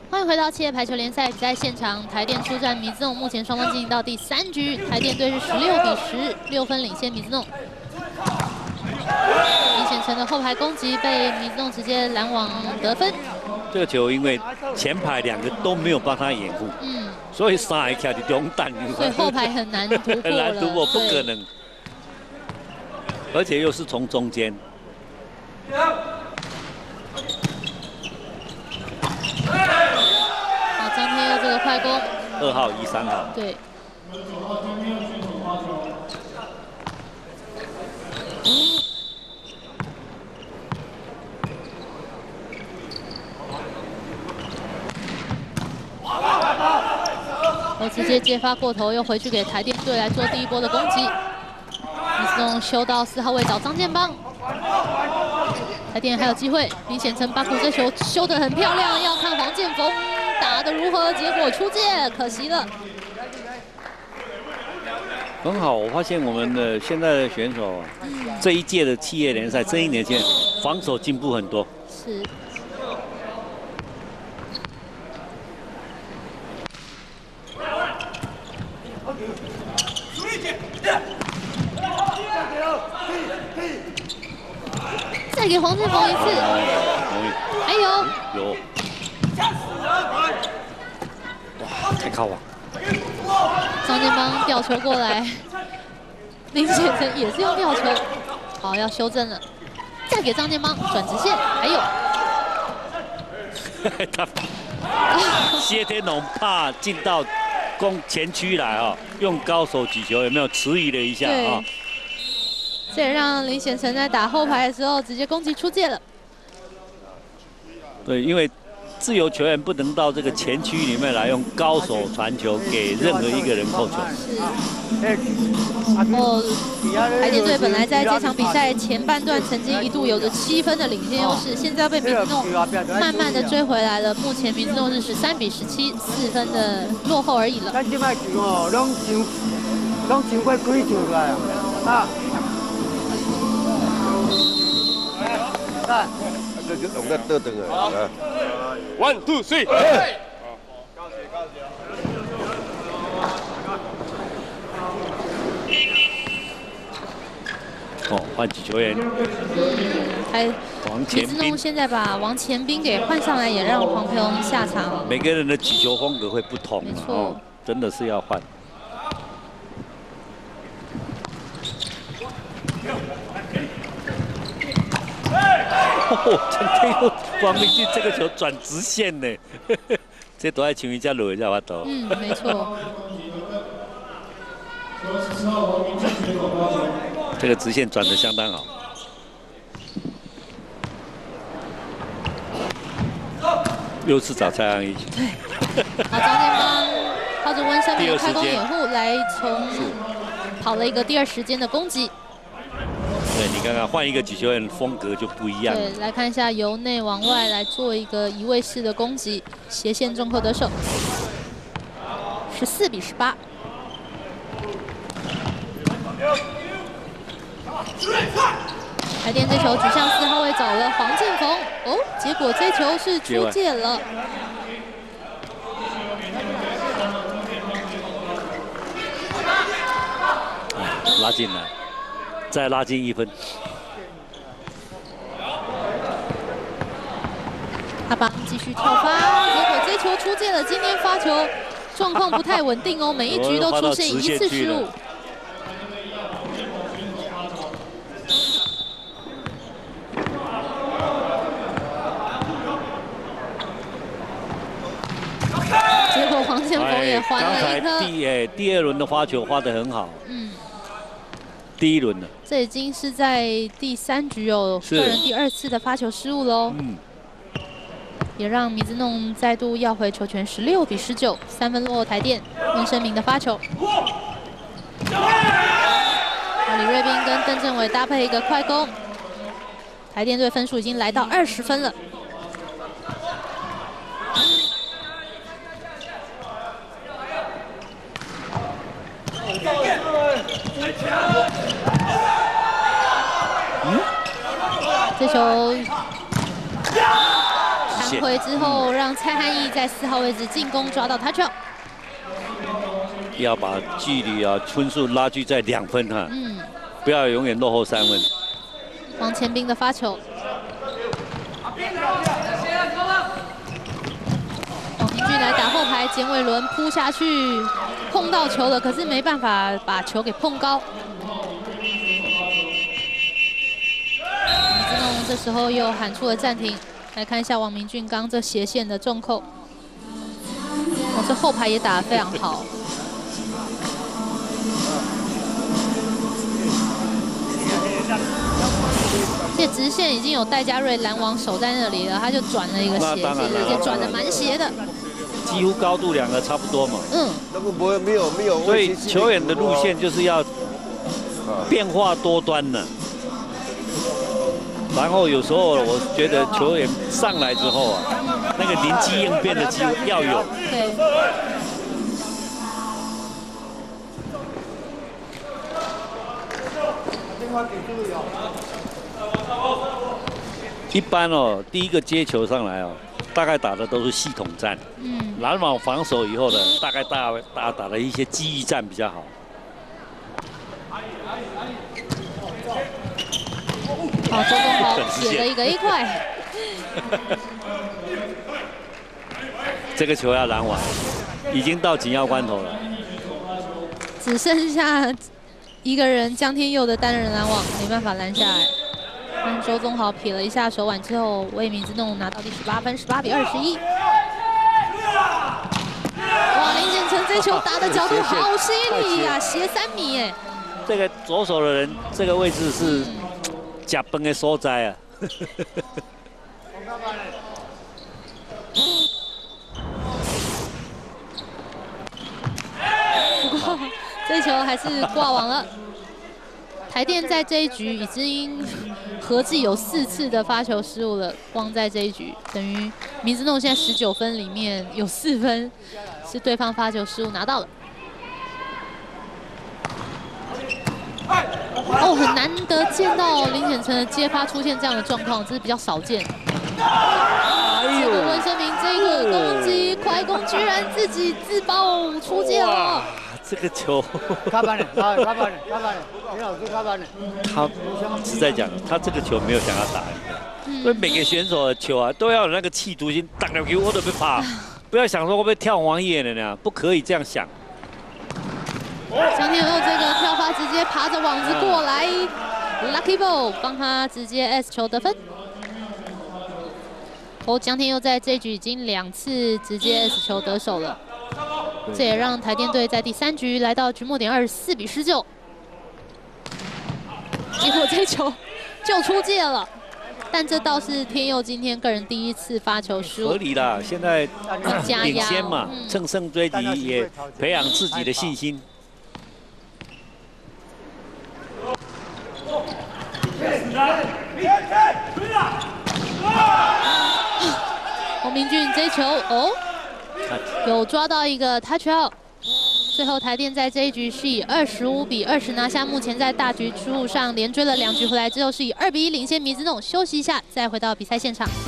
欢迎回到企业排球联赛比赛现场，台电出战米兹弄，目前双方进行到第3局，台电队是16比10，6分领先米兹弄。林显成的后排攻击被米兹弄直接拦网得分。 这个球因为前排2个都没有帮他掩护，所以3个卡在中弹， 所以后排很难突破了， 很难突破，不可能，而且又是从中间。 好，张天佑这个快攻 ，2号、1、3号。 对。我直接接发过头，又回去给台电队来做第一波的攻击。米兹弄修到4号位找张建邦。 台电还有机会，林显成把古这球修得很漂亮，要看黄建锋打得如何，结果出界，可惜了。 很好，我发现我们的现在的选手，这一届的企业联赛，这一年间防守进步很多。 是。再给黄建锋一次，还有， 有，哇，太靠了！ 张建邦吊球过来，林显成也是用吊球，好，要修正了，再给张建邦转直线，还有， 谢天龙怕进到前区来哦，用高手举球有没有迟疑了一下啊？ 这也让林显成在打后排的时候直接攻击出界了。 对，因为自由球员不能到这个前区里面来用高手传球给任何一个人扣球。 是。台电队本来在这场比赛前半段曾经一度有着7分的领先优势，现在被米兹弄慢慢的追回来了。目前米兹弄是13比17，4分的落后而已了。 咱这摆球哦，拢伤过几球出来啊！ 这就弄个倒转啊！1、2、3， 哦，换举球员。王前米兹弄现在把王前斌给换上来，也让黄培宏下场。 每个人的举球风格会不同，没错，真的是要换。 哦，陈天佑、王明俊这个球转直线呢，这都爱请人家落一下我头。 没错。 这个直线转得相当好。又是找蔡安一。 对。好，张建邦靠着温生明的快攻掩护来跑了一个第2时间的攻击。 对你看看，换一个举球员风格就不一样。 对，来看一下由内往外来做一个移位式的攻击，斜线中扣得手，14比18。台电这球举向4号位找了黄建锋，哦，结果这球是出界了。 拉进来。 再拉近1分， 阿邦继续跳发，结果这球出界了。今天发球状况不太稳定哦，每一局都出现1次失误。结果黄建锋也还了一颗。 第2轮的发球发得很好。第1轮的， 这已经是在第3局有个人第2次的发球失误喽。也让米兹弄再度要回球权，16比19，3分落后台电。温生明的发球，李瑞斌跟邓正伟搭配一个快攻，台电队分数已经来到20分了。这球抢线。 回之后，让蔡汉毅在4号位置进攻抓到 touch out。 要把距离啊分数拉锯在2分哈，不要永远落后3分。 王前斌的发球，王平俊来打后排，简伟伦扑下去，碰到球了，可是没办法把球给碰高。李志龙这时候又喊出了暂停，来看一下王明俊刚这斜线的重扣，这后排也打得非常好。这直线已经有戴嘉瑞拦网守在那里了，他就转了一个斜线，而且转得蛮斜的， 几乎高度2个差不多嘛。 那个没有。 所以球员的路线就是要变化多端的。然后有时候我觉得球员上来之后啊，那个临机应变的机会要有。 对。 一般哦，第一个接球上来哦，大概打的都是系统战。拦网防守以后的，大概打了一些机遇战比较好。 好，周东豪写了一个1块。 这个球要拦网，已经到紧要关头了。 只剩下一个人，江天佑的单人拦网没办法拦下来。但周宗豪撇了一下手腕之后，为民之弄拿到第18分，18比21。哇，林显成这球打的角度好犀利呀，斜3米哎。 这个左手的人，这个位置是假崩的所在啊。 不过这球还是挂网了。台电在这一局已经合计有4次的发球失误了，光在这一局等于民之弄现在19分里面有4分是对方发球失误拿到了。哦，很难得见到林显成的接发出现这样的状况，这是比较少见。这个温生明这个攻击快攻居然自己自爆出界了。 这个球， 卡板人，林老师卡板人。 他实在讲，他这个球没有想要打一个，所以每个选手的球啊都要有那个企图心，打了球我都被怕，不要想说会不会跳黄叶的呢，不可以这样想。 江天佑这个跳发直接爬着网子过来 ，Lucky Ball 帮他直接 S 球得分。江天佑在这局已经2次直接 S 球得手了。这也让台电队在第3局来到局末点24比19，结果这球就出界了，但这倒是天佑今天个人第1次发球失误， 合理啦，现在领先嘛，乘胜追击也培养自己的信心。洪明俊这球哦。有抓到一个 touch out， 最后台电在这一局是以25比20拿下，目前在大局数上连追了2局回来之后，是以2比1领先民之弄。休息一下，再回到比赛现场。